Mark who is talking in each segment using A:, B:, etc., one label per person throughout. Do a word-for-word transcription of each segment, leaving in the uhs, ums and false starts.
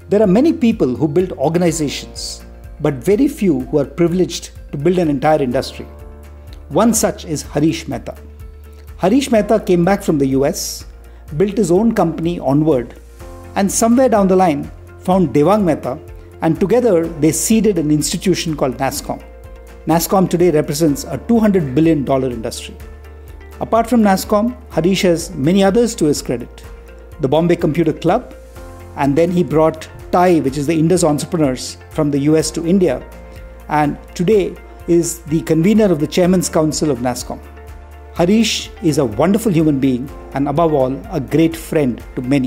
A: There are many people who build organizations, but very few who are privileged to build an entire industry. One such is Harish Mehta. Harish Mehta came back from the U S, built his own company Onward, and somewhere down the line found Devang Mehta, and together they seeded an institution called NASSCOM. NASSCOM today represents a two hundred billion dollars industry. Apart from NASSCOM, Harish has many others to his credit. The Bombay Computer Club, and then he brought T I E, which is the Indus Entrepreneurs, from the U S to India, and today is the convener of the Chairman's Council of NASSCOM. Harish is a wonderful human being and above all, a great friend to many.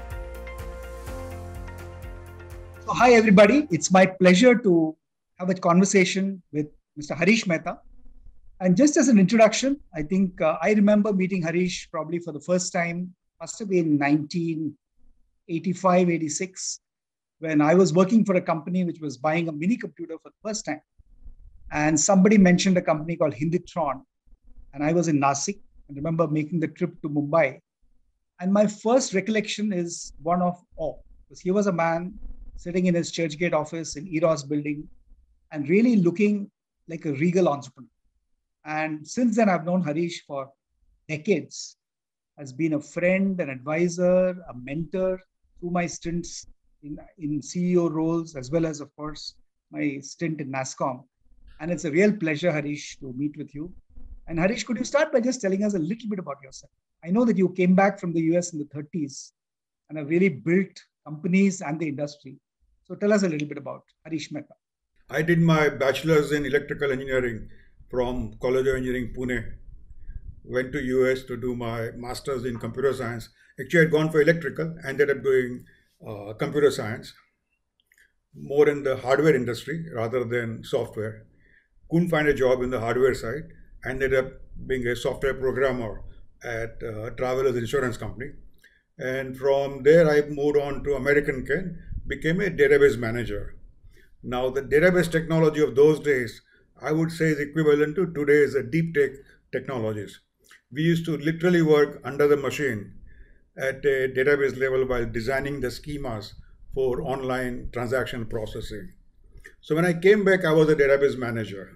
A: So, hi everybody, it's my pleasure to have a conversation with Mister Harish Mehta. And just as an introduction, I think uh, I remember meeting Harish probably for the first time, must have been nineteen eighty-five, eighty-six, when I was working for a company which was buying a mini computer for the first time. And somebody mentioned a company called Hinditron. And I was in Nasik. I remember making the trip to Mumbai. And my first recollection is one of awe. Because he was a man sitting in his Churchgate office in Eros building and really looking like a regal entrepreneur. And since then, I've known Harish for decades, has been a friend, an advisor, a mentor through my stints in, in C E O roles, as well as, of course, my stint in NASSCOM. And it's a real pleasure, Harish, to meet with you. And Harish, could you start by just telling us a little bit about yourself? I know that you came back from the U S in the thirties and have really built companies and the industry. So tell us a little bit about Harish Mehta.
B: I did my bachelor's in electrical engineering from College of Engineering, Pune. Went to U S to do my master's in computer science. Actually, I had gone for electrical, ended up doing uh, computer science, more in the hardware industry rather than software. Couldn't find a job in the hardware side. Ended up being a software programmer at uh, Travelers Insurance Company. And from there, I moved on to American Ken, became a database manager. Now, the database technology of those days, I would say, is equivalent to today's deep tech technologies. We used to literally work under the machine at a database level while designing the schemas for online transaction processing. So when I came back, I was a database manager.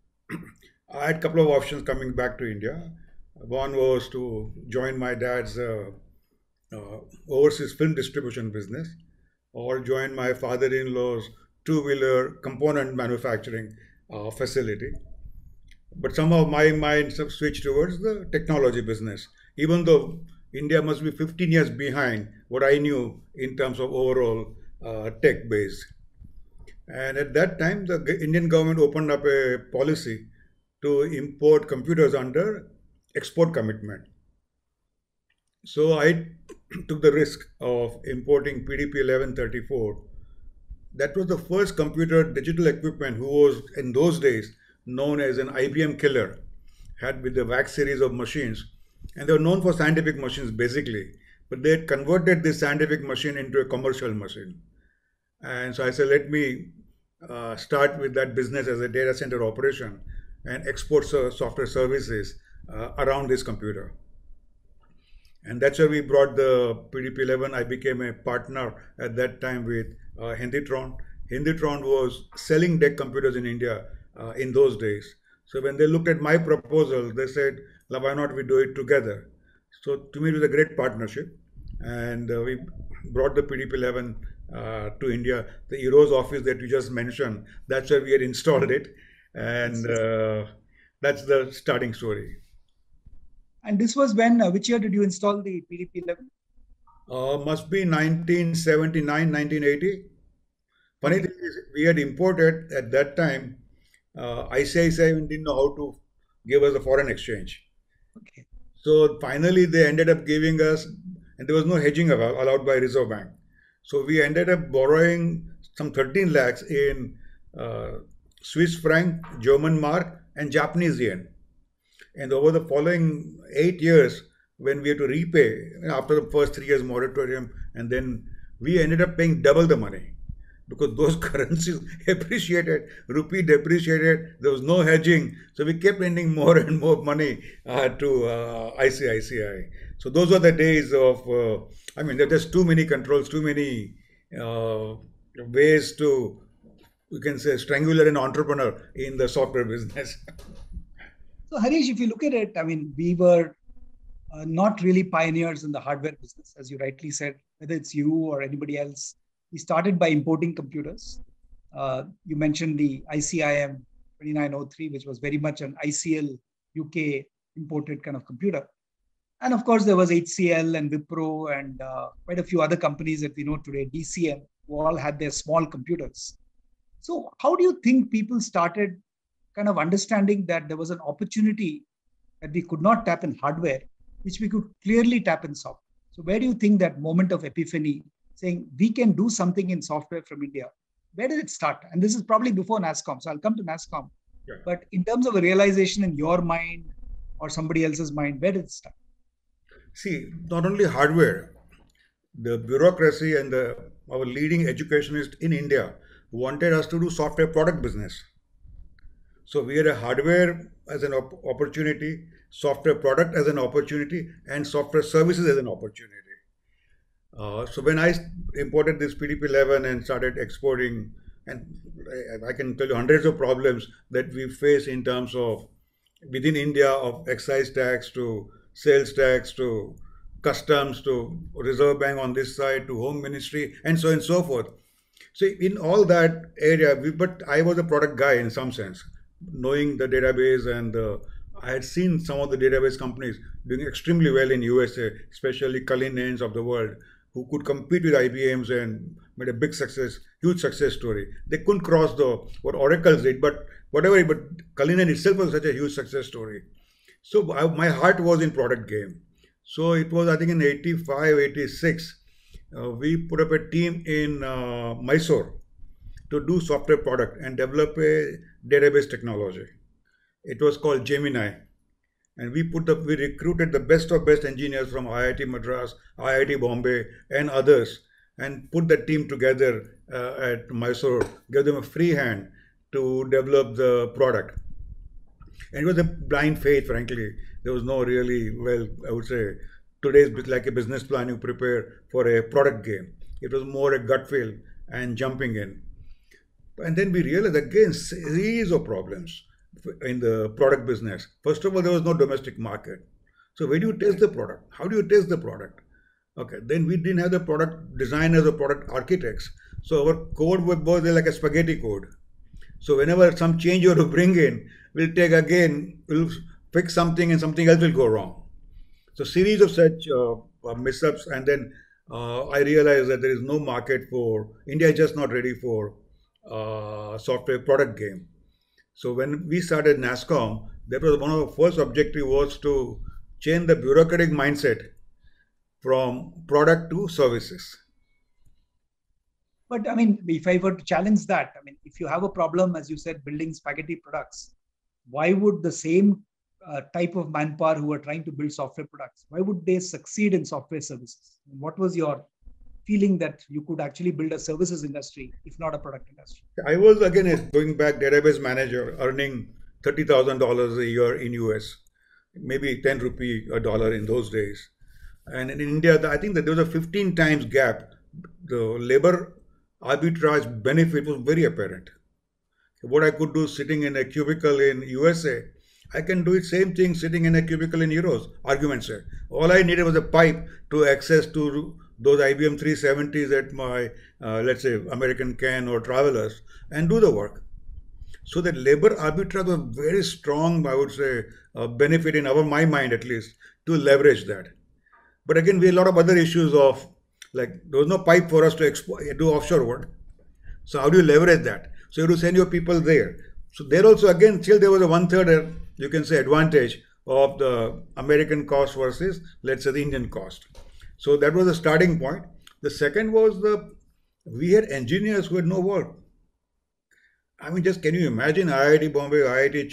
B: I had a couple of options coming back to India. One was to join my dad's uh, uh, overseas film distribution business, or join my father-in-law's two-wheeler component manufacturing uh, facility. But somehow my mind switched towards the technology business, even though India must be fifteen years behind what I knew in terms of overall uh, tech base. And at that time, the Indian government opened up a policy to import computers under export commitment. So I took the risk of importing P D P eleven thirty-four. That was the first computer digital equipment who was in those days known as an I B M killer, had with the VAX series of machines. And they were known for scientific machines basically, but they had converted this scientific machine into a commercial machine. And so I said, let me uh, start with that business as a data center operation and export software services uh, around this computer. And that's where we brought the P D P eleven. I became a partner at that time with uh, Hinditron. Hinditron was selling D E C computers in India uh, in those days. So when they looked at my proposal, they said, why not we do it together? So to me, it was a great partnership. And uh, we brought the P D P eleven uh, to India. The Eros office that you just mentioned, that's where we had installed it. And uh, that's the starting story.
A: And this was when, uh, which year did you install the P D P eleven?
B: Uh, must be nineteen seventy-nine, nineteen eighty. Funny thing is, we had imported at that time, uh, I C I C I didn't know how to give us a foreign exchange.
A: Okay.
B: So finally, they ended up giving us, and there was no hedging allowed by Reserve Bank. So we ended up borrowing some thirteen lakhs in uh, Swiss franc, German mark, and Japanese yen. And over the following eight years, when we had to repay after the first three years moratorium, and then we ended up paying double the money because those currencies appreciated, rupee depreciated, there was no hedging. So we kept lending more and more money uh, to uh, I C I C I. So those were the days of, uh, I mean, there are just too many controls, too many uh, ways to, you can say, strangular an entrepreneur in the software business.
A: So, Harish, if you look at it, I mean, we were uh, not really pioneers in the hardware business, as you rightly said, whether it's you or anybody else. We started by importing computers. Uh, you mentioned the I C I M twenty-nine oh three, which was very much an I C L U K imported kind of computer. And of course, there was H C L and Wipro and uh, quite a few other companies that we know today, D C M, who all had their small computers. So, how do you think people started kind of understanding that there was an opportunity that we could not tap in hardware, which we could clearly tap in software? So, where do you think that moment of epiphany, saying we can do something in software from India, where did it start? And this is probably before NASSCOM, so I'll come to NASSCOM. Yeah. But in terms of a realization in your mind or somebody else's mind, where did it start?
B: See, not only hardware, the bureaucracy and the our leading educationists in India wanted us to do software product business. So we had a hardware as an op- opportunity, software product as an opportunity, and software services as an opportunity. Uh, so when I imported this P D P eleven and started exporting, and I, I can tell you hundreds of problems that we face in terms of within India, of excise tax to sales tax to customs to Reserve Bank on this side to Home Ministry and so on and so forth. So in all that area, we, but I was a product guy in some sense, knowing the database, and uh, I had seen some of the database companies doing extremely well in U S A, especially Cullinans of the world, who could compete with I B Ms and made a big success, huge success story. They couldn't cross the what Oracle did, but whatever. But Cullinan itself was such a huge success story. So I, my heart was in product game. So it was, I think, in eighty-five, eighty-six, uh, we put up a team in uh, Mysore to do software product and develop a database technology. It was called Gemini. And we put the, we recruited the best of best engineers from I I T Madras, I I T Bombay, and others, and put the team together uh, at Mysore, gave them a free hand to develop the product. And it was a blind faith, frankly. There was no really, well, I would say, today's like a business plan you prepare for a product game. It was more a gut feel and jumping in. And then we realized again, series of problems in the product business. First of all, there was no domestic market. So where do you test the product? How do you test the product? Okay, then we didn't have the product designers or product architects. So our code was like a spaghetti code. So whenever some change you have to bring in, we'll take again, we'll fix something and something else will go wrong. So series of such uh, mishaps, and then uh, I realized that there is no market for, India is just not ready for uh, software product game. So when we started NASSCOM, that was one of the first objective was to change the bureaucratic mindset from product to services.
A: But I mean, if I were to challenge that, I mean, if you have a problem, as you said, building spaghetti products, why would the same uh, type of manpower who are trying to build software products, why would they succeed in software services? What was your feeling that you could actually build a services industry, if not a product industry?
B: I was, again, going back, database manager, earning thirty thousand dollars a year in U S, maybe ten rupee a dollar in those days. And in India, I think that there was a fifteen times gap. The labor arbitrage benefit was very apparent. What I could do sitting in a cubicle in U S A, I can do it same thing sitting in a cubicle in Euros, argument said. All I needed was a pipe to access to those I B M three seventies at my, uh, let's say, American Can or Travelers, and do the work. So that labor arbitrage was very strong, I would say, uh, benefit in our, my mind at least, to leverage that. But again, we had a lot of other issues of, like, there was no pipe for us to expo- do offshore work. So how do you leverage that? So you have to send your people there. So there also, again, still there was a one-third, you can say, advantage of the American cost versus, let's say, the Indian cost. So that was the starting point. The second was the, we had engineers who had no work. I mean, just can you imagine I I T Bombay, I I T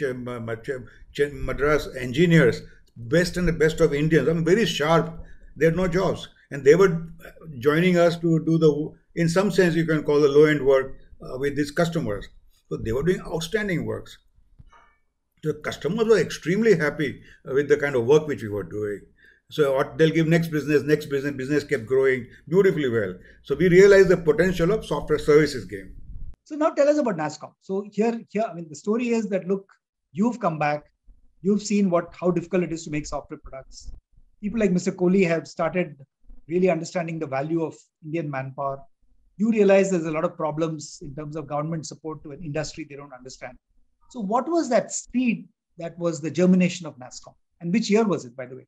B: Madras engineers, best and the best of Indians, I mean, very sharp, they had no jobs. And they were joining us to do the, in some sense, you can call the low-end work uh, with these customers. So they were doing outstanding works. The customers were extremely happy with the kind of work which we were doing. So what they'll give next business, next business, business kept growing beautifully well. So we realized the potential of software services game.
A: So now tell us about NASSCOM. So here, here, I mean, the story is that, look, you've come back, you've seen what how difficult it is to make software products. People like Mister Kohli have started really understanding the value of Indian manpower. You realize there's a lot of problems in terms of government support to an industry they don't understand. So what was that seed that was the germination of NASSCOM? And which year was it, by the way?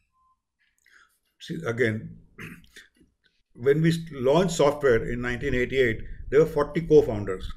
B: See, again, when we launched software in nineteen eighty-eight, there were forty co-founders.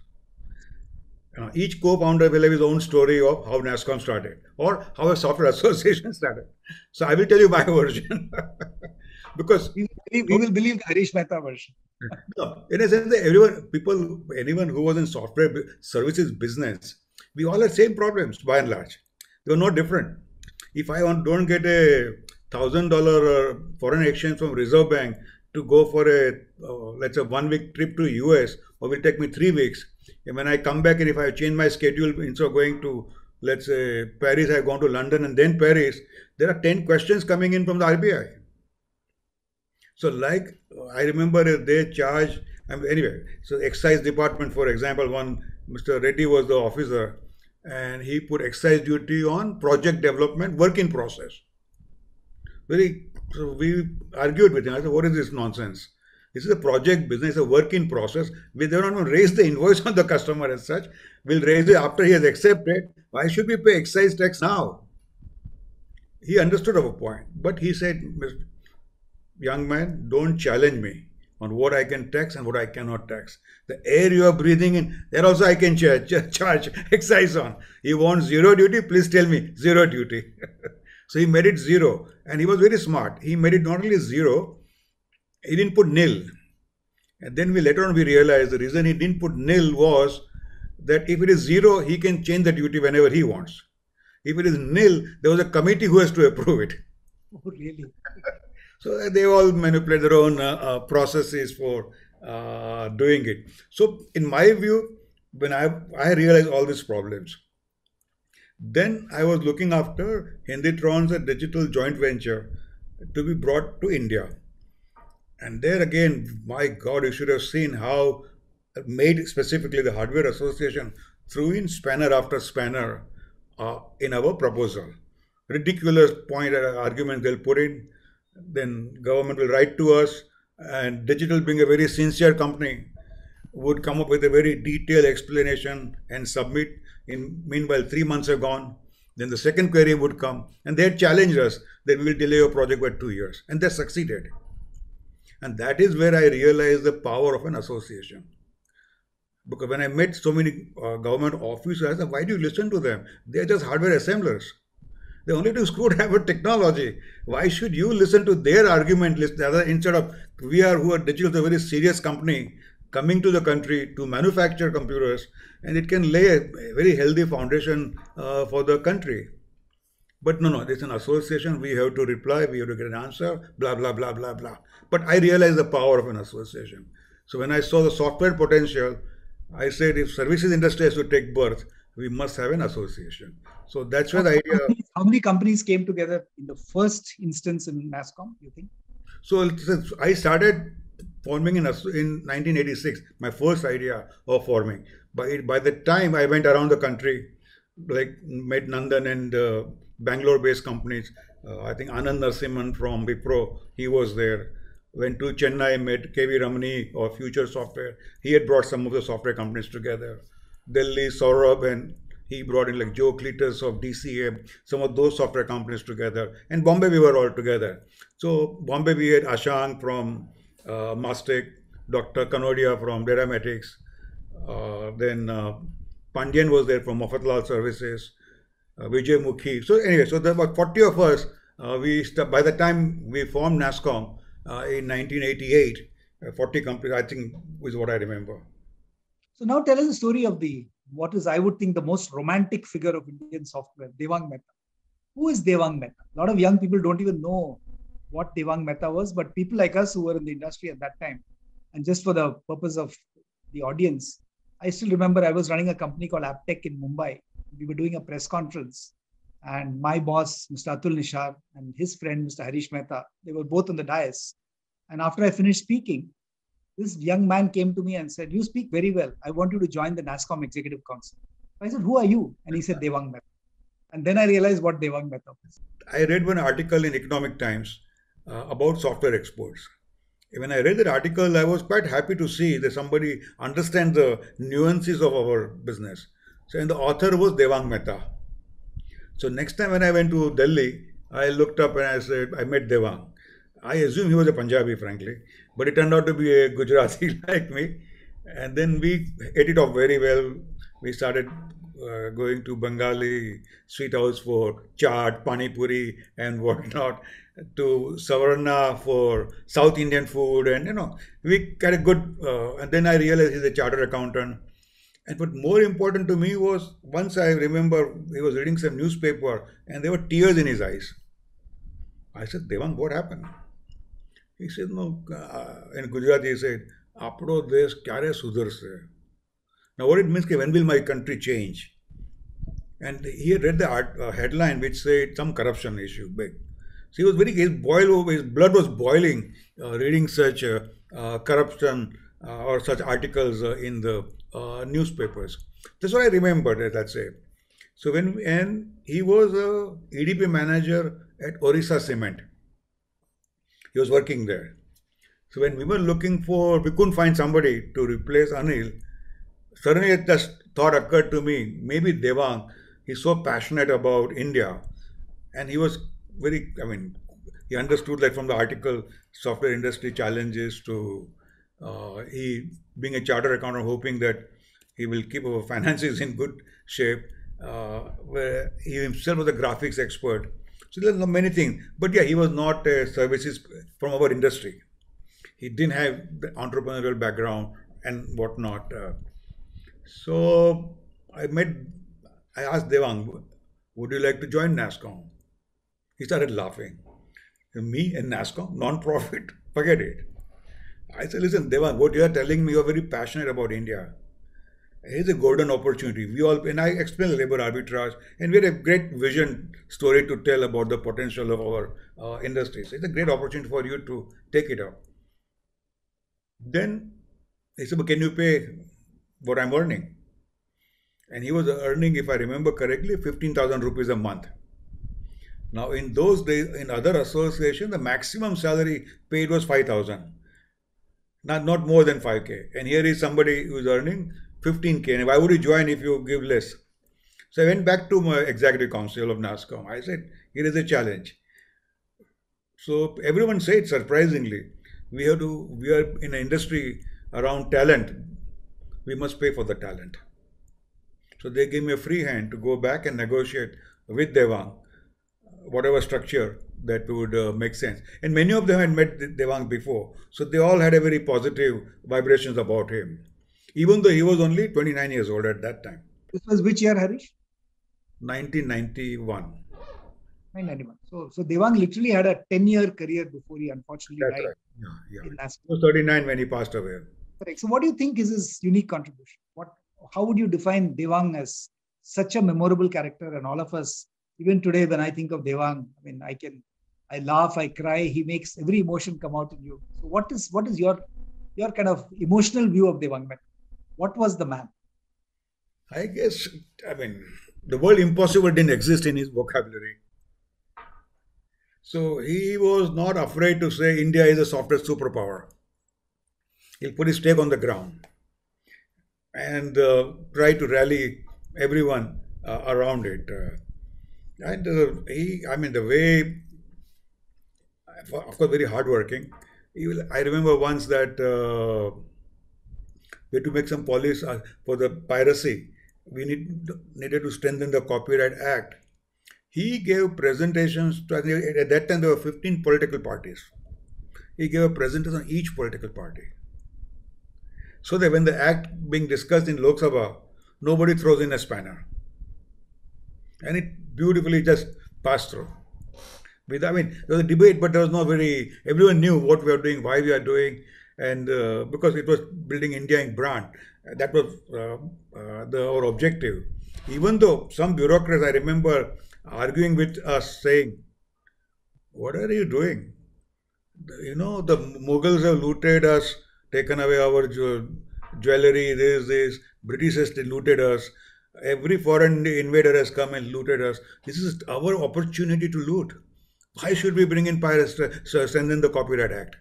B: Uh, each co-founder will have his own story of how NASSCOM started or how a software association started. So I will tell you my version. Because
A: we, we, we will believe the Harish Mehta version.
B: No, in a sense, that everyone, people, anyone who was in software services business, we all had same problems by and large. They were no different. If I want, don't get a thousand dollar foreign exchange from Reserve Bank to go for a uh, let's say one week trip to U S, or will take me three weeks. And when I come back and if I change my schedule instead of going to let's say Paris, I've gone to London and then Paris, there are ten questions coming in from the R B I. So like I remember they charge, anyway, so excise department, for example, one Mister Reddy was the officer and he put excise duty on project development work in process. Very, so we argued with him. I said, what is this nonsense? This is a project business, a work in process. We do not want to raise the invoice on the customer as such. We'll raise it after he has accepted. Why should we pay excise tax now? He understood our point, but he said, young man, don't challenge me on what I can tax and what I cannot tax. The air you are breathing in, there also I can charge, charge excise on. You want zero duty? Please tell me, zero duty. So he made it zero, and he was very smart. He made it not only zero, he didn't put nil. And then we later on we realized the reason he didn't put nil was that if it is zero, he can change the duty whenever he wants. If it is nil, there was a committee who has to approve it.
A: Oh, really?
B: So they all manipulate their own uh, uh, processes for uh, doing it. So in my view, when I, I realized all these problems, then I was looking after Hinditron's a digital joint venture to be brought to India. And there again, my God, you should have seen how made specifically the Hardware Association threw in spanner after spanner uh, in our proposal. Ridiculous point uh, argument they'll put in. Then government will write to us, and Digital, being a very sincere company, would come up with a very detailed explanation and submit. In meanwhile, three months have gone. Then the second query would come, and they had challenged us that we will delay your project by two years, and they succeeded. And that is where I realized the power of an association. Because when I met so many uh, government officers, I said, why do you listen to them? They are just hardware assemblers. They only do screwdriver technology. Why should you listen to their argument list instead of we are who are Digital, a very serious company coming to the country to manufacture computers, and it can lay a very healthy foundation uh, for the country. But no, no, it's an association. We have to reply. We have to get an answer, blah, blah, blah, blah, blah. But I realized the power of an association. So when I saw the software potential, I said if services industry has to take birth, we must have an association. So that's where the idea.
A: How many companies came together in the first instance in NASSCOM, you think?
B: So I started forming in, in nineteen eighty-six, my first idea of forming. By, by the time I went around the country, like met Nandan and uh, Bangalore-based companies, uh, I think Anand Narasimhan from Wipro, he was there. Went to Chennai, met K V Ramani or Future Software. He had brought some of the software companies together. Delhi, Saurabh, and he brought in like Joe Cletus of D C A, some of those software companies together. And Bombay, we were all together. So Bombay, we had Ashank from uh, Mastek, Doctor Kanodia from Datamatics, uh, then uh, Pandyan was there from Mafatlal Services, uh, Vijay Mukhi. So anyway, so there were about forty of us. Uh, we by the time we formed NASSCOM uh, in nineteen eighty-eight, uh, forty companies, I think, is what I remember.
A: So now tell us the story of the, what is, I would think, the most romantic figure of Indian software, Devang Mehta. Who is Devang Mehta? A lot of young people don't even know what Devang Mehta was, but people like us who were in the industry at that time, and just for the purpose of the audience, I still remember I was running a company called Aptech in Mumbai. We were doing a press conference, And my boss, Mister Atul Nishar, and his friend, Mister Harish Mehta, they were both on the dais. And after I finished speaking, this young man came to me and said, "You speak very well. I want you to join the NASSCOM Executive Council." I said, "Who are you?" And he said, "Devang Mehta." And then I realized what Devang Mehta was.
B: I read one article in Economic Times uh, about software exports. When I read that article, I was quite happy to see that somebody understands the nuances of our business. So, and the author was Devang Mehta. So next time when I went to Delhi, I looked up and I said, I met Devang. I assumed he was a Punjabi, frankly, but it turned out to be a Gujarati like me. And then we ate it off very well. We started uh, going to Bengali sweet house for chaat, pani puri, and whatnot, to Savarna for South Indian food, and you know, we got a good. Uh, and then I realized he's a chartered accountant. And what more important to me was, once I remember he was reading some newspaper and there were tears in his eyes. I said, "Devang, what happened?" He said, "No," uh, in Gujarati he said, "Apno desh kyare sudharse." Now what it means, when will my country change? And he had read the art, uh, headline which said some corruption issue, big. So he was very, his, boil, his blood was boiling uh, reading such uh, uh, corruption uh, or such articles uh, in the uh, newspapers. That's what I remembered, let's say. So when, and he was a E D P manager at Orissa Cement. He was working there. So when we were looking for, we couldn't find somebody to replace Anil, suddenly this thought occurred to me, maybe Devang, he's so passionate about India, and he was very, I mean, he understood that from the article, software industry challenges to uh, he being a chartered accountant, hoping that he will keep our finances in good shape, uh, where he himself was a graphics expert. So there's many things, but yeah, he was not a services from our industry. He didn't have the entrepreneurial background and whatnot. Uh, so I met, I asked Devang, "Would you like to join NASSCOM?" He started laughing. "Me and NASSCOM, non-profit, forget it." I said, "Listen, Devang, what you are telling me, you're very passionate about India. Here's a golden opportunity. We all," and I explained labor arbitrage, and we had a great vision story to tell about the potential of our uh, industries. It's a great opportunity for you to take it up. Then he said, "But can you pay what I'm earning?" And he was earning, if I remember correctly, fifteen thousand rupees a month. Now, in those days, in other associations, the maximum salary paid was five thousand. Not, not more than five K. And here is somebody who is earning fifteen K. And why would you join if you give less? So I went back to my executive council of NASSCOM. I said, here is a challenge. So everyone said, surprisingly, we have to, we are in an industry around talent. We must pay for the talent. So they gave me a free hand to go back and negotiate with Devang, whatever structure that would uh, make sense. And many of them had met Devang before. So they all had a very positive vibrations about him, even though he was only twenty-nine years old at that time.
A: This was which year, Harish?
B: nineteen ninety-one.
A: nineteen ninety-one. So, so Devang literally had a ten-year career before he unfortunately
B: That's
A: died.
B: right. Yeah, yeah.
A: In NASSCOM.
B: He was thirty-nine when he passed away.
A: Correct. So what do you think is his unique contribution? What, how would you define Devang as such a memorable character? And all of us, even today, when I think of Devang, I mean, I can, I laugh, I cry. He makes every emotion come out in you. So what is, what is your, your kind of emotional view of Devang Mehta? What was the man?
B: I guess, I mean, the word impossible didn't exist in his vocabulary. So he was not afraid to say India is a software superpower. He'll put his stake on the ground and uh, try to rally everyone uh, around it. Uh, and uh, he, I mean, the way, of course, very hardworking. He will, I remember once that uh, we had to make some policy uh, for the piracy. We need, needed to strengthen the Copyright Act. He gave presentations to, at that time there were fifteen political parties. He gave a presentation on each political party. So that when the act being discussed in Lok Sabha, nobody throws in a spanner. And it beautifully just passed through. With, I mean, there was a debate, but there was no very, everyone knew what we are doing, why we are doing, and uh, because it was building India in brand. That was uh, uh, the, our objective. Even though some bureaucrats, I remember arguing with us, saying, "What are you doing? You know, the Mughals have looted us, taken away our jewelry, this, this. British has looted us. Every foreign invader has come and looted us. This is our opportunity to loot. Why should we bring in pirates, to strengthen the Copyright Act?"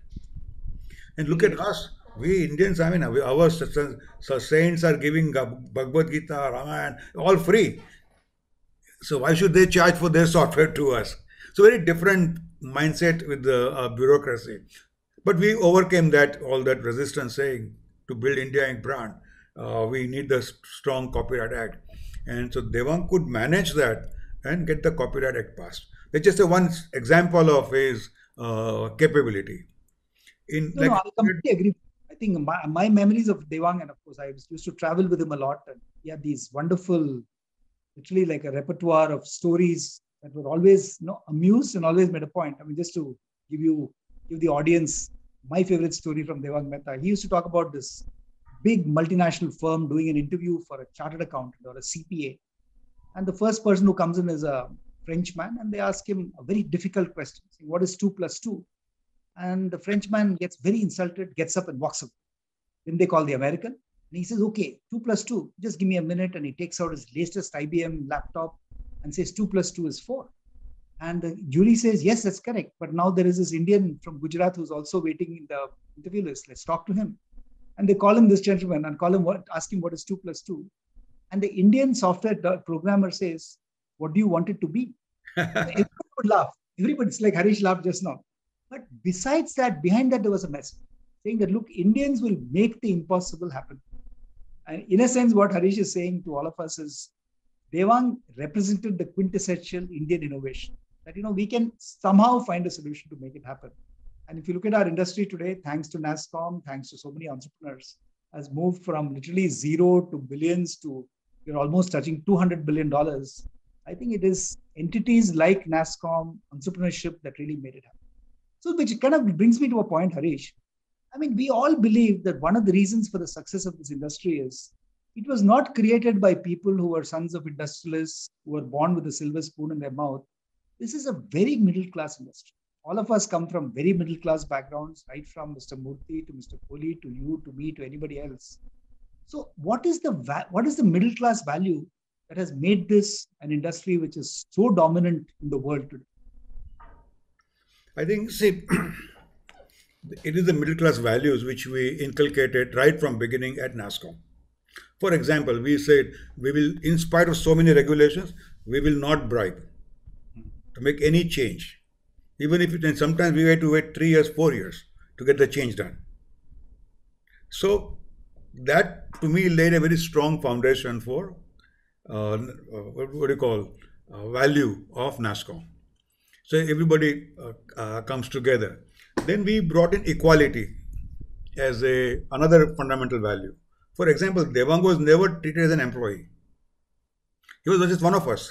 B: And look at us. We Indians, I mean, our saints are giving Bhagavad Gita, Ramayana, all free. So why should they charge for their software to us? So very different mindset with the uh, bureaucracy. But we overcame that, all that resistance, saying to build India Incorporated brand, uh, we need the strong Copyright Act. And so Devang could manage that and get the Copyright Act passed. That's just a one example of his uh, capability.
A: In, no, like, no, I completely agree. I think my, my memories of Devang, and of course I used to travel with him a lot, and he had these wonderful, literally like a repertoire of stories that were always, you know, amused and always made a point. I mean, just to give you, give the audience my favorite story from Devang Mehta. He used to talk about this big multinational firm doing an interview for a chartered accountant or a C P A. And the first person who comes in is a Frenchman, and they ask him a very difficult question, saying, what is two plus two? And the Frenchman gets very insulted, gets up and walks away. Then they call the American. And he says, okay, two plus two, just give me a minute. And he takes out his latest I B M laptop and says two plus two is four. And the jury says, yes, that's correct. But now there is this Indian from Gujarat who's also waiting in the interview list. Let's talk to him. And they call him this gentleman and call him what, ask him what is two plus two. And the Indian software programmer says, what do you want it to be? Everybody would laugh. Everybody's like Harish laughed just now. But besides that, behind that, there was a message saying that, look, Indians will make the impossible happen. And in a sense, what Harish is saying to all of us is, Devang represented the quintessential Indian innovation. That, you know, we can somehow find a solution to make it happen. And if you look at our industry today, thanks to NASSCOM, thanks to so many entrepreneurs, has moved from literally zero to billions to you're almost touching two hundred billion dollars. I think it is entities like NASSCOM, entrepreneurship that really made it happen. So which kind of brings me to a point, Harish. I mean, we all believe that one of the reasons for the success of this industry is it was not created by people who were sons of industrialists, who were born with a silver spoon in their mouth. This is a very middle-class industry. All of us come from very middle-class backgrounds, right from Mister Murthy to Mister Kohli to you, to me, to anybody else. So what is the what is the middle-class value that has made this an industry which is so dominant in the world today?
B: I think, see, it is the middle-class values which we inculcated right from beginning at NASSCOM. For example, we said, we will, in spite of so many regulations, we will not bribe to make any change. Even if it, and sometimes we had to wait three years, four years to get the change done. So that, to me, laid a very strong foundation for, uh, what, what do you call, uh, value of NASSCOM. So everybody uh, uh, comes together. Then we brought in equality as a another fundamental value. For example, Devang was never treated as an employee. He was just one of us.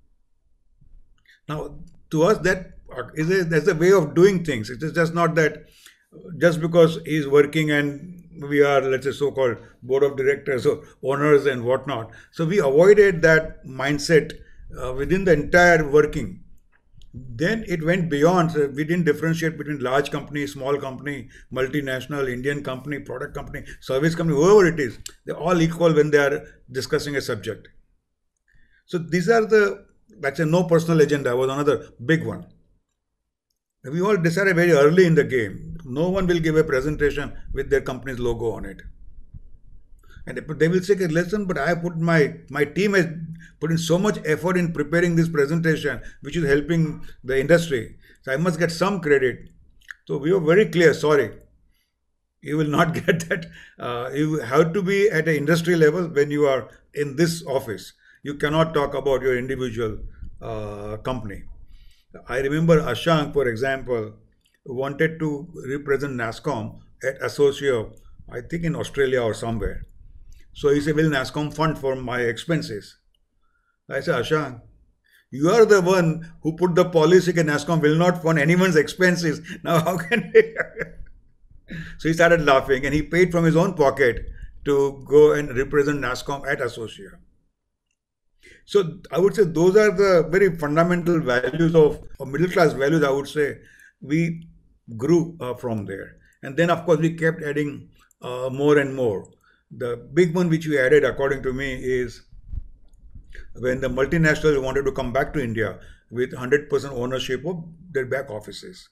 B: Now, to us, that is a, that's a way of doing things. It is just not that just because he's working and we are, let's say, so-called board of directors or owners and whatnot. So we avoided that mindset uh, within the entire working. Then it went beyond. So we didn't differentiate between large company, small company, multinational, Indian company, product company, service company, whoever it is. They're all equal when they are discussing a subject. So these are the, that's a no personal agenda was another big one. We all decided very early in the game. No one will give a presentation with their company's logo on it. And they will say, listen, but I put my, my team has put in so much effort in preparing this presentation, which is helping the industry. So I must get some credit. So we were very clear, sorry, you will not get that. Uh, you have to be at an industry level when you are in this office. You cannot talk about your individual uh, company. I remember Ashank, for example, wanted to represent NASSCOM at Associate, I think in Australia or somewhere. So he said, will NASSCOM fund for my expenses? I said, Ashank, you are the one who put the policy that NASSCOM will not fund anyone's expenses. Now how can we? So he started laughing and he paid from his own pocket to go and represent NASSCOM at Associate. So I would say those are the very fundamental values of, of middle class values. I would say we grew uh, from there, and then of course we kept adding uh, more and more. The big one which we added, according to me, is when the multinationals wanted to come back to India with one hundred percent ownership of their back offices.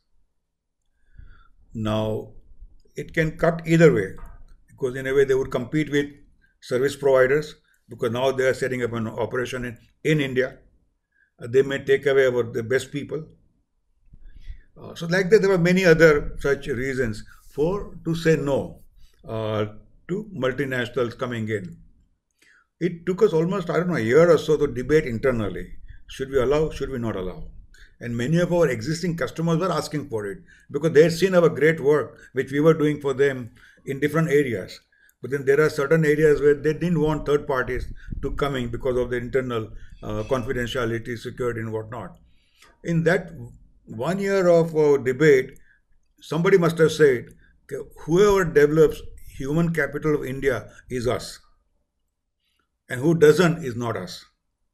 B: Now, it can cut either way because, in a way, they would compete with service providers because now they are setting up an operation in, in India. Uh, they may take away our, the best people. Uh, so, like that, there were many other such reasons for to say no uh, to multinationals coming in. It took us almost, I don't know, a year or so to debate internally. Should we allow, should we not allow? And many of our existing customers were asking for it because they had seen our great work, which we were doing for them in different areas. But then there are certain areas where they didn't want third parties to come in because of the internal uh, confidentiality, security, and whatnot. In that one year of uh, debate, somebody must have said, "Okay, whoever develops human capital of India is us, and who doesn't is not us."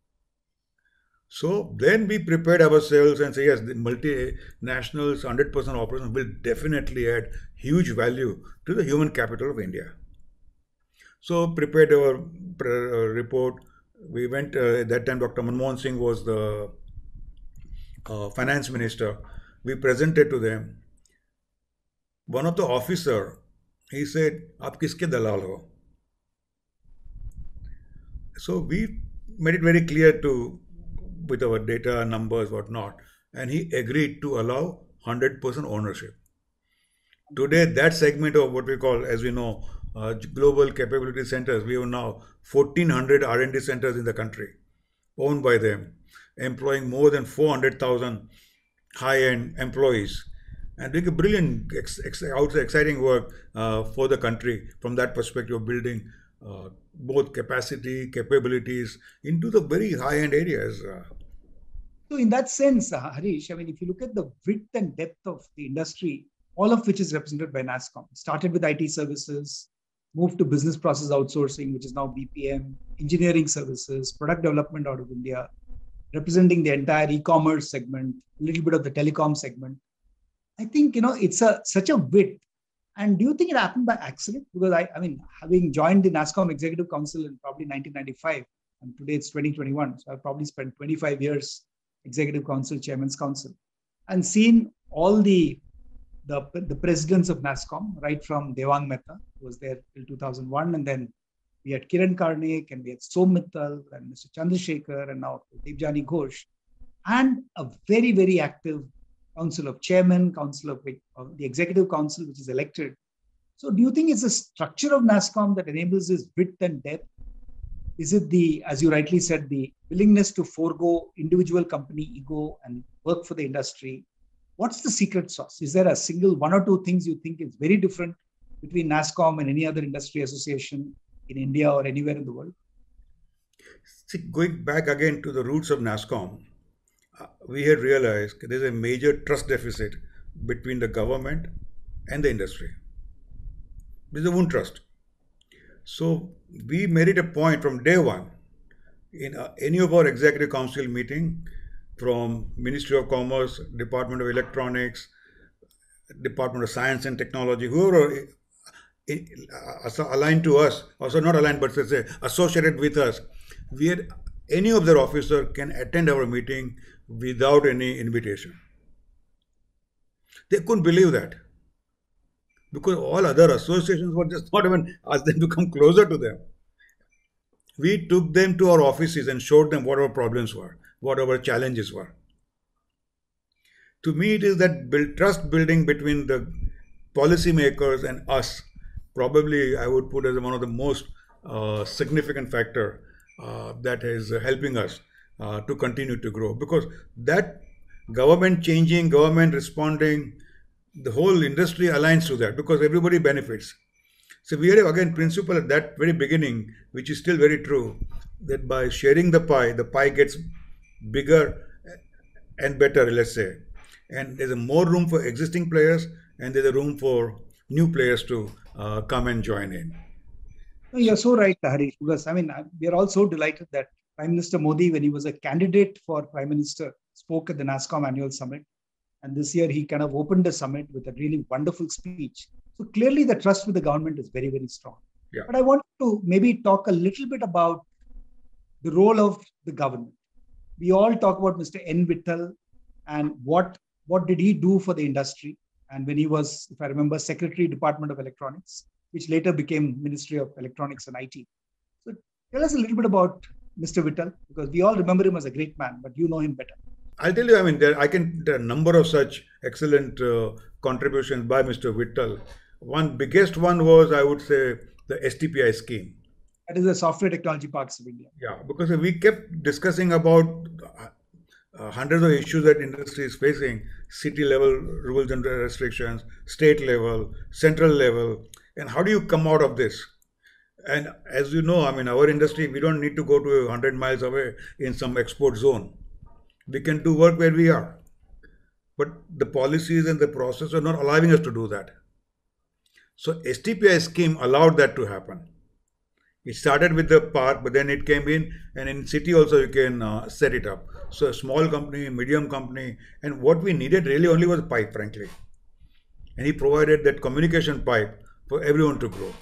B: So then we prepared ourselves and say, yes, the multinationals, one hundred percent operations will definitely add huge value to the human capital of India. So prepared our uh, report. We went, uh, at that time Doctor Manmohan Singh was the uh, finance minister. We presented to them. One of the officer, he said, "Aap kiske dalal ho?" So we made it very clear to, with our data, numbers, whatnot, and he agreed to allow one hundred percent ownership. Today, that segment of what we call, as we know, uh, global capability centers, we have now fourteen hundred R and D centers in the country, owned by them, employing more than four hundred thousand high-end employees, and doing a brilliant, ex- ex- exciting work uh, for the country from that perspective of building uh, both capacity, capabilities into the very high-end areas. Uh.
A: So in that sense, uh, Harish, I mean, if you look at the width and depth of the industry, all of which is represented by NASSCOM, started with I T services, moved to business process outsourcing, which is now B P M, engineering services, product development out of India, representing the entire e-commerce segment, a little bit of the telecom segment. I think, you know, it's a such a width. And do you think it happened by accident? Because I, I mean, having joined the NASSCOM Executive Council in probably nineteen ninety-five, and today it's twenty twenty-one, so I've probably spent twenty-five years Executive Council, Chairman's Council, and seen all the the, the presidents of NASSCOM, right from Devang Mehta, who was there till two thousand one, and then we had Kiran Karnik, and we had Som Mittal, and Mister Chandrasekhar, and now Debjani Ghosh, and a very, very active Council of Chairmen, Council of, of the Executive Council, which is elected. So do you think it's the structure of NASSCOM that enables this width and depth? Is it the, as you rightly said, the willingness to forego individual company ego and work for the industry? What's the secret sauce? Is there a single one or two things you think is very different between NASSCOM and any other industry association in India or anywhere in the world?
B: See, going back again to the roots of NASSCOM, uh, we had realized there's a major trust deficit between the government and the industry. There's a wound trust. So we made it a point from day one in uh, any of our executive council meeting, from Ministry of Commerce, Department of Electronics, Department of Science and Technology, whoever uh, aligned to us, also not aligned, but say associated with us, we had any of their officer can attend our meeting without any invitation. They couldn't believe that, because all other associations were just not even asked them to come closer to them. We took them to our offices and showed them what our problems were, what our challenges were. To me, it is that build, trust building between the policymakers and us, probably I would put as one of the most uh, significant factor uh, that is helping us uh, to continue to grow. Because that government changing, government responding, the whole industry aligns to that because everybody benefits. So we had again principle at that very beginning, which is still very true, that by sharing the pie, the pie gets bigger and better, let's say. And there's a more room for existing players, and there's a room for new players to uh, come and join in.
A: You're so right, Harish, because I mean, we are all so delighted that Prime Minister Modi, when he was a candidate for Prime Minister, spoke at the NASSCOM annual summit. And this year, he kind of opened the summit with a really wonderful speech. So clearly, the trust with the government is very, very strong.
B: Yeah.
A: But I want to maybe talk a little bit about the role of the government. We all talk about Mister N. Vittal and what, what did he do for the industry. And when he was, if I remember, Secretary, Department of Electronics, which later became Ministry of Electronics and I T. So tell us a little bit about Mister Vittal, because we all remember him as a great man, but you know him better.
B: I'll tell you, I mean, there, I can, there are a number of such excellent uh, contributions by Mister Vittal. One biggest one was, I would say, the S T P I scheme.
A: That is the Software Technology Parks of India.
B: Yeah, because we kept discussing about uh, hundreds of issues that industry is facing, city level rules and restrictions, state level, central level, and how do you come out of this? And as you know, I mean, our industry, we don't need to go to one hundred miles away in some export zone. We can do work where we are. But the policies and the process are not allowing us to do that. So S T P I scheme allowed that to happen. It started with the park, but then it came in, and in city also you can uh, set it up. So a small company, medium company, and what we needed really only was a pipe, frankly. And he provided that communication pipe for everyone to grow.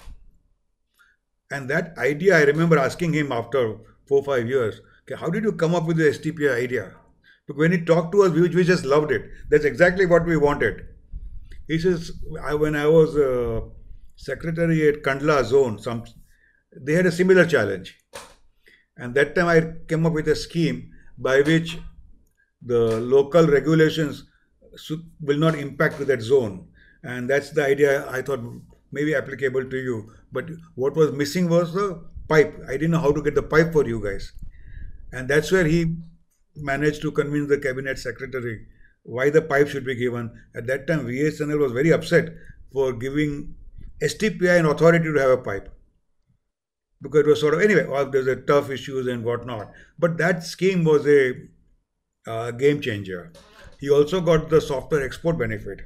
B: And that idea, I remember asking him after four or five years, okay, how did you come up with the S T P I idea? Because when he talked to us, we, we just loved it. That's exactly what we wanted. He says, I, when I was uh, secretary at Kandla zone, some, they had a similar challenge. And that time I came up with a scheme by which the local regulations will not impact to that zone. And that's the idea I thought maybe applicable to you. But what was missing was the pipe. I didn't know how to get the pipe for you guys. And that's where he managed to convince the cabinet secretary why the pipe should be given. At that time, V S N L was very upset for giving S T P I an authority to have a pipe. Because it was sort of, anyway, well, there's a tough issues and whatnot. But that scheme was a uh, game changer. He also got the software export benefit.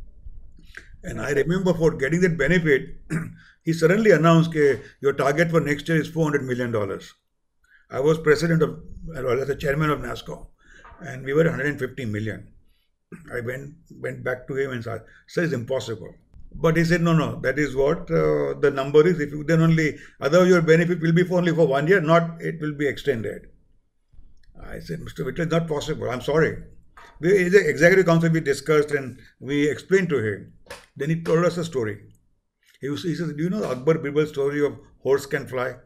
B: And I remember for getting that benefit, he suddenly announced that your target for next year is four hundred million dollars. I was president of, well, as a chairman of NASSCOM, and we were one hundred fifty million. I went went back to him and said, sir, it's impossible. But he said, no, no, that is what uh, the number is. If you then only, otherwise your benefit will be for only for one year, not it will be extended. I said, Mister Vittal, it's not possible. I'm sorry. We, the executive council, we discussed and we explained to him. Then he told us a story. He, was, he said, do you know Akbar Birbal's story of horse can fly?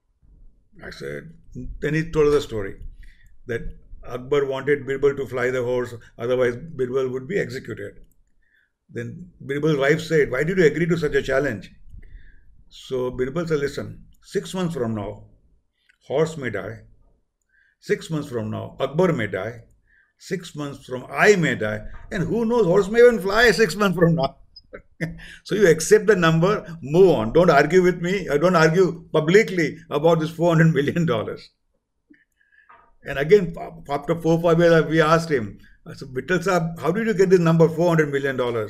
B: I said, then he told us a story that Akbar wanted Birbal to fly the horse, otherwise Birbal would be executed. Then Birbal's wife said, why did you agree to such a challenge? So Birbal said, listen, six months from now, horse may die. Six months from now, Akbar may die. Six months from I may die. And who knows, horse may even fly six months from now. So you accept the number, move on. Don't argue with me. Don't argue publicly about this four hundred million dollars. And again, after four five years, we asked him, I said, Vittal Saab, how did you get this number four hundred million dollars?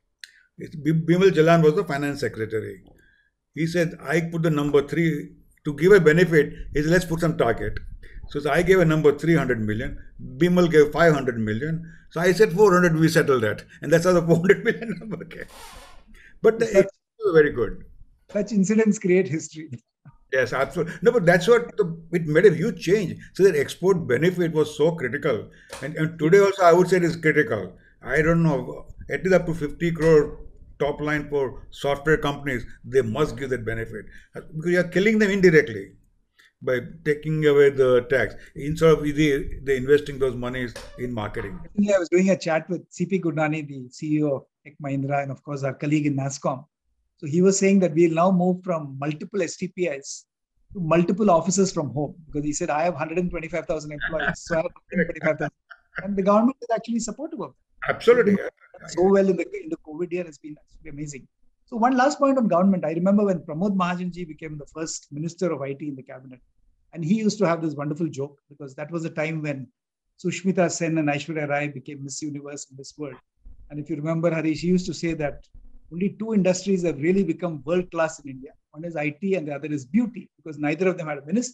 B: Bimal Jalan was the finance secretary. He said, I put the number three to give a benefit. He said, let's put some target. So, so I gave a number three hundred million. Bimal gave five hundred million. So I said four hundred, we settled that. And that's how the four hundred million number came. But the such, was very good.
A: Such incidents create history.
B: Yes, absolutely. No, but that's what, the, it made a huge change. So that export benefit was so critical. And, and today also I would say it is critical. I don't know, at least up to fifty crore top line for software companies, they must give that benefit. Because you are killing them indirectly by taking away the tax. Instead of they, they investing those monies in marketing.
A: I was doing a chat with C P Gurnani, the C E O of Tech Mahindra, and of course our colleague in NASSCOM. So he was saying that we'll now move from multiple S T P Is to multiple offices from home, because he said, I have one hundred twenty-five thousand employees, so I have one hundred twenty-five thousand. And the government is actually supportive of that.
B: Absolutely.
A: So well in the, in the COVID year, it's been absolutely amazing. So one last point on government. I remember when Pramod Mahajanji became the first Minister of I T in the cabinet, and he used to have this wonderful joke, because that was a time when Sushmita Sen and Aishwarya Rai became Miss Universe and Miss World. And if you remember, Harish, he used to say that only two industries have really become world-class in India. One is I T and the other is beauty, because neither of them had a minister.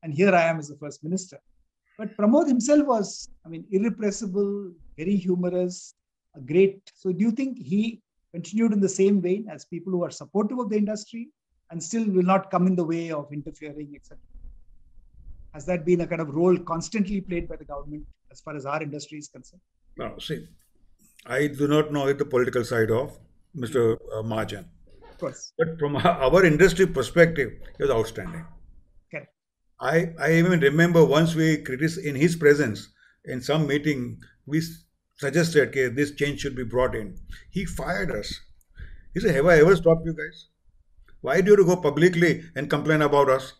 A: And here I am as the first minister. But Pramod himself was, I mean, irrepressible, very humorous, a great. So do you think he continued in the same vein as people who are supportive of the industry and still will not come in the way of interfering, et cetera? Has that been a kind of role constantly played by the government as far as our industry is concerned?
B: No, see, I do not know the political side of Mister Mahajan.
A: Of course.
B: But from our industry perspective, he was outstanding.
A: Okay.
B: I, I even remember once we criticized in his presence in some meeting, we suggested okay, this change should be brought in. He fired us. He said, have I ever stopped you guys? Why do you go publicly and complain about us?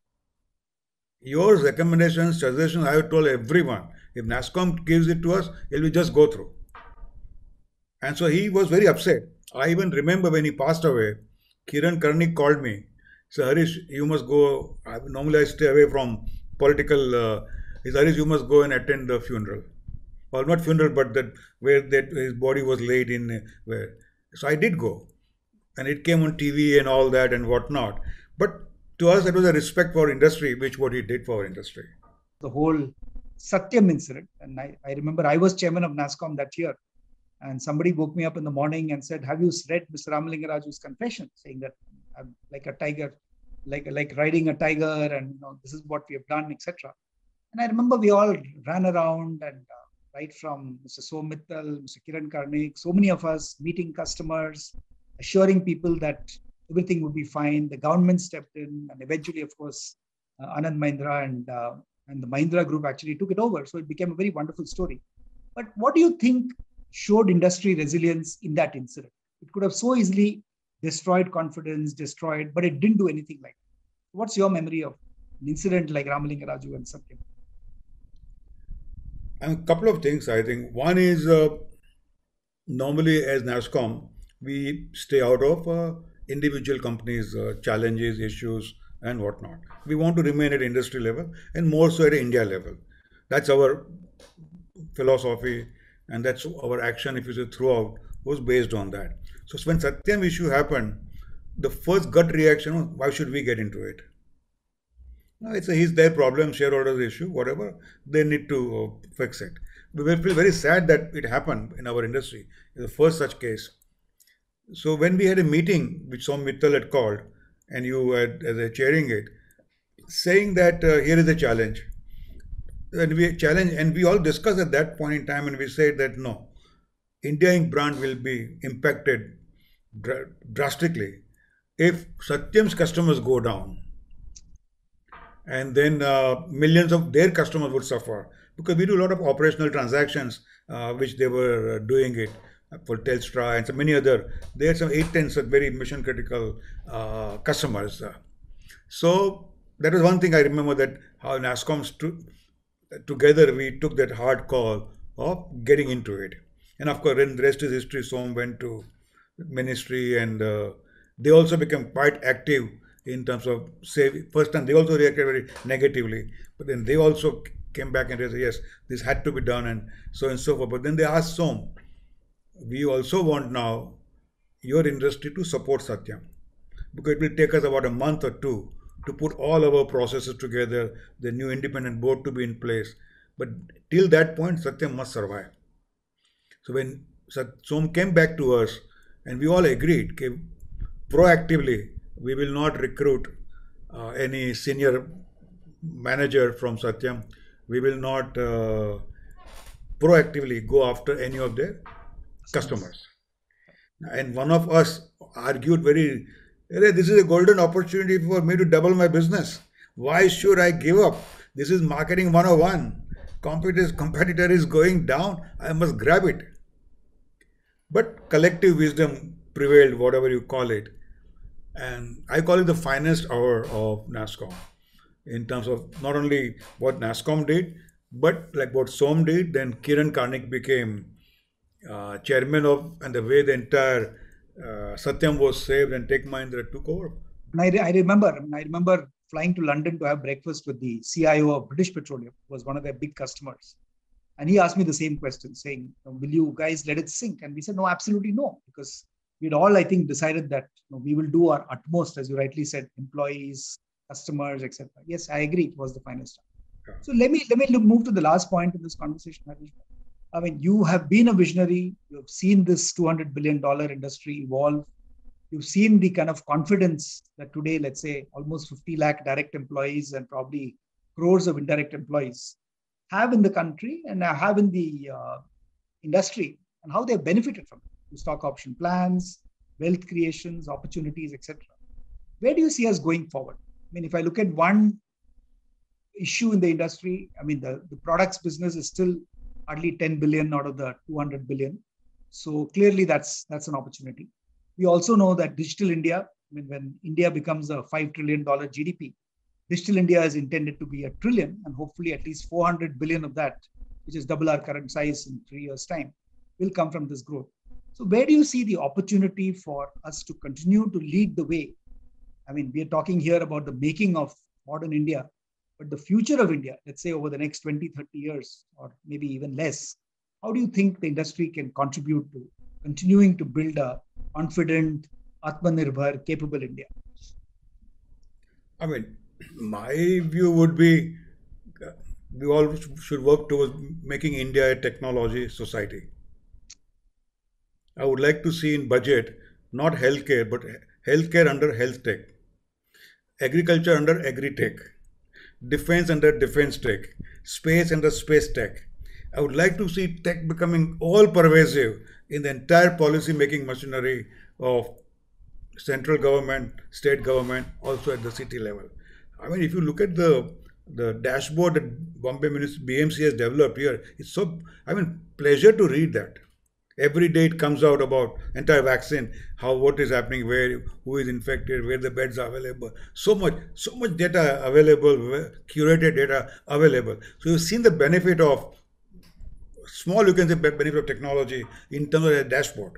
B: Your recommendations, suggestions, I have told everyone. If NASSCOM gives it to us, it will just go through. And so he was very upset. I even remember when he passed away, Kiran Karnik called me. So Harish, you must go. I, normally I stay away from political. Uh, he said, Harish, you must go and attend the funeral. Well, not funeral, but that where that his body was laid in. Uh, where. So I did go. And it came on T V and all that and whatnot. But to us, it was a respect for industry, which what he did for our industry.
A: The whole Satyam incident. And I, I remember I was chairman of NASSCOM that year. And somebody woke me up in the morning and said, have you read Mister Ramalinga Raju's confession? Saying that I'm like a tiger, like, like riding a tiger and you know, this is what we have done, et cetera. And I remember we all ran around and uh, right from Mister Som Mittal, Mister Kiran Karnik, so many of us meeting customers, assuring people that everything would be fine. The government stepped in and eventually, of course, uh, Anand Mahindra and, uh, and the Mahindra group actually took it over. So it became a very wonderful story. But what do you think showed industry resilience in that incident? It could have so easily destroyed confidence, destroyed, but it didn't do anything like that. What's your memory of an incident like Ramalinga Raju and Satyam?
B: And a couple of things, I think. One is uh, normally as NASSCOM, we stay out of uh, individual companies' uh, challenges, issues, and whatnot. We want to remain at industry level and more so at India level. That's our philosophy. And that's our action, if you say throughout, was based on that. So when Satyam issue happened, the first gut reaction was, why should we get into it? No, it's a, his their problem, shareholders issue, whatever, they need to uh, fix it. We feel very sad that it happened in our industry, the first such case. So when we had a meeting, which Som Mittal had called, and you had as a chairing it, saying that uh, here is a challenge. And we challenge, and we all discussed at that point in time, and we said that no, India Incorporated brand will be impacted dr drastically if Satyam's customers go down, and then uh, millions of their customers would suffer because we do a lot of operational transactions, uh, which they were uh, doing it for Telstra and so many other. They had some eight, ten such very mission critical uh, customers. So that was one thing I remember, that how NASSCOM stood. Together we took that hard call of getting into it. And of course, then the rest is history. Som went to ministry and uh, they also became quite active in terms of saving. First time they also reacted very negatively, but then they also came back and they said, yes, this had to be done and so and so forth. But then they asked Som, we also want now your industry to support Satyam, because it will take us about a month or two to put all our processes together, the new independent board to be in place. But till that point, Satyam must survive. So when Som came back to us, and we all agreed, okay, proactively, we will not recruit uh, any senior manager from Satyam. We will not uh, proactively go after any of their customers. And one of us argued very, this is a golden opportunity for me to double my business. Why should I give up? This is marketing one oh one. Competitor, competitor is going down. I must grab it. But collective wisdom prevailed, whatever you call it. And I call it the finest hour of NASSCOM in terms of not only what NASSCOM did, but like what Som did. Then Kiran Karnik became uh, chairman of, and the way the entire Uh, Satyam was saved and Tech Mahindra took over.
A: And I, I remember, I, mean, I remember flying to London to have breakfast with the C I O of British Petroleum, who was one of their big customers. And he asked me the same question, saying, will you guys let it sink? And we said, no, absolutely no, because we'd all, I think, decided that you know, we will do our utmost, as you rightly said, employees, customers, et cetera. Yes, I agree. It was the finest time. Yeah. So let me let me look, move to the last point in this conversation, Harish. I mean, you have been a visionary. You have seen this two hundred billion dollars industry evolve. You've seen the kind of confidence that today, let's say, almost fifty lakh direct employees and probably crores of indirect employees have in the country and have in the uh, industry, and how they've benefited from it. Stock option plans, wealth creations, opportunities, et cetera. Where do you see us going forward? I mean, if I look at one issue in the industry, I mean, the, the products business is still hardly ten billion out of the two hundred billion. So clearly that's, that's an opportunity. We also know that Digital India, I mean, when India becomes a five trillion dollars G D P, Digital India is intended to be a trillion, and hopefully at least four hundred billion of that, which is double our current size in three years' time, will come from this growth. So where do you see the opportunity for us to continue to lead the way? I mean, we are talking here about the making of modern India, but the future of India, let's say over the next twenty, thirty years, or maybe even less, how do you think the industry can contribute to continuing to build a confident, Atmanirbhar, capable India?
B: I mean, my view would be uh, we all should work towards making India a technology society. I would like to see in budget not healthcare, but healthcare under health tech, agriculture under agri-tech, defense under defense tech, space under space tech. I would like to see tech becoming all pervasive in the entire policy making machinery of central government, state government, also at the city level. I mean, if you look at the the dashboard that Bombay B M C has developed here, it's so, I mean, pleasure to read that. Every day it comes out about entire vaccine, how, what is happening, where, who is infected, where the beds are available. So much, so much data available, curated data available. So you've seen the benefit of, small you can say benefit of technology in terms of a dashboard.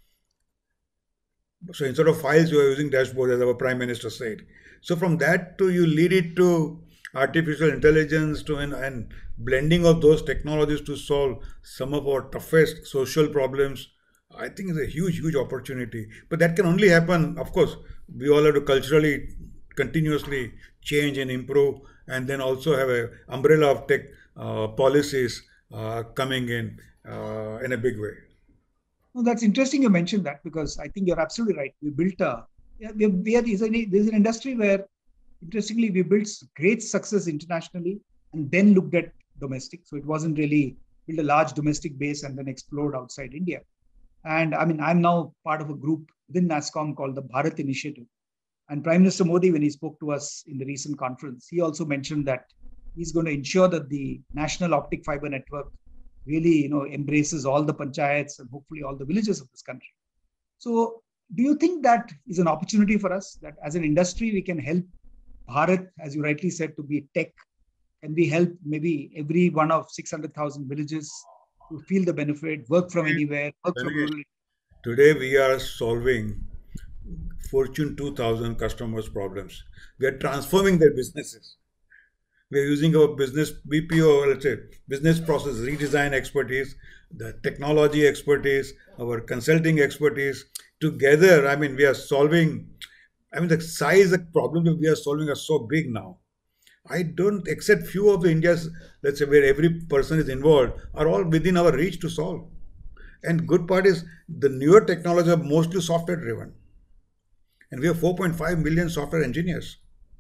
B: So instead of files, you are using dashboard, as our Prime Minister said. So from that to you lead it to artificial intelligence to and, and blending of those technologies to solve some of our toughest social problems, I think is a huge, huge opportunity. But that can only happen, of course, we all have to culturally, continuously change and improve, and then also have an umbrella of tech uh, policies uh, coming in uh, in a big way.
A: No, that's interesting you mentioned that, because I think you're absolutely right. We built a, we are, we are, there's, an, there's an industry where, interestingly, we built great success internationally and then looked at domestic. So it wasn't really build a large domestic base and then explode outside India. And I mean, I'm now part of a group within NASSCOM called the Bharat Initiative. And Prime Minister Modi, when he spoke to us in the recent conference, he also mentioned that he's going to ensure that the national optic fiber network really, you know, embraces all the panchayats and hopefully all the villages of this country. So do you think that is an opportunity for us, that as an industry, we can help Bharat, as you rightly said, to be tech? Can we help maybe every one of six hundred thousand villages to feel the benefit, work from anywhere, work from rural?
B: Today we are solving Fortune two thousand customers' problems. We are transforming their businesses. We are using our business B P O, let's say, business process redesign expertise, the technology expertise, our consulting expertise. Together, I mean, we are solving, I mean, the size of problems that we are solving are so big now. I don't, except few of the India's, let's say, where every person is involved, are all within our reach to solve. And good part is the newer technologies are mostly software driven. And we have four point five million software engineers.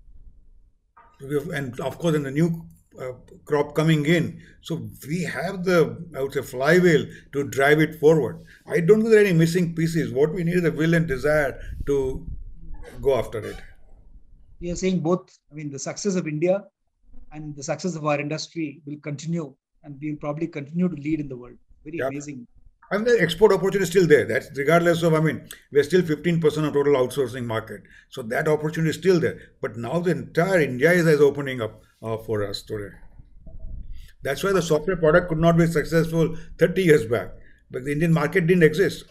B: We have, and of course, in the new uh, crop coming in. So we have the, I would say, flywheel to drive it forward. I don't think there are any missing pieces. What we need is a will and desire to go after it.
A: We are saying both, I mean, the success of India and the success of our industry will continue, and we will probably continue to lead in the world. Very yeah. amazing.
B: And the export opportunity is still there. That's regardless of, I mean, we're still fifteen percent of total outsourcing market. So that opportunity is still there. But now the entire India is, is opening up uh, for us today. That's why the software product could not be successful thirty years back. But the Indian market didn't exist.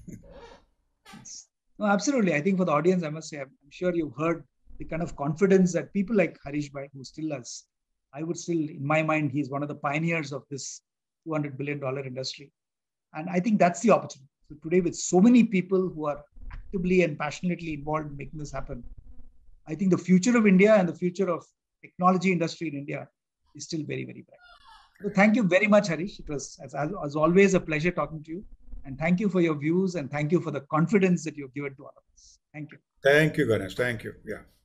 A: Yes. No, absolutely. I think for the audience, I must say, I'm sure you've heard the kind of confidence that people like Harish Bhai, who still has, I would still, in my mind, he's one of the pioneers of this two hundred billion dollars industry. And I think that's the opportunity. So today, with so many people who are actively and passionately involved in making this happen, I think the future of India and the future of technology industry in India is still very, very bright. So thank you very much, Harish. It was, as, as always, a pleasure talking to you. And thank you for your views and thank you for the confidence that you've given to all of us. Thank you.
B: Thank you, Ganesh. Thank you. Yeah.